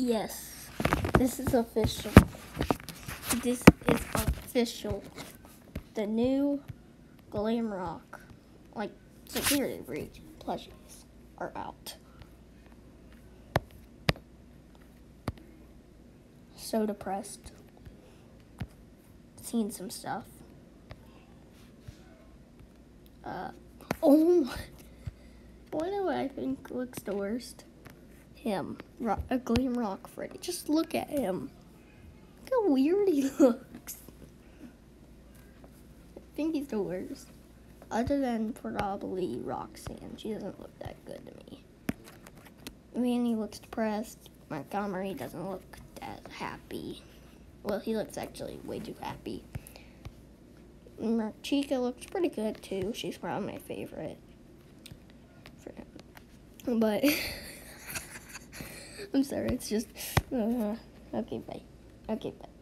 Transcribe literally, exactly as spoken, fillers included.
Yes, this is official. This is official. The new Glam Rock, like security breach plushies are out. So depressed. Seen some stuff. Uh, oh my. What do I think looks the worst? Him. Rock, a Glam Rock Freddy. Just look at him. Look how weird he looks. I think he's the worst. Other than probably Roxanne. She doesn't look that good to me. Manny looks depressed. Montgomery doesn't look that happy. Well, he looks actually way too happy. Chica looks pretty good too. She's probably my favorite. For him. But I'm sorry, it's just uh, okay, bye. Okay, bye.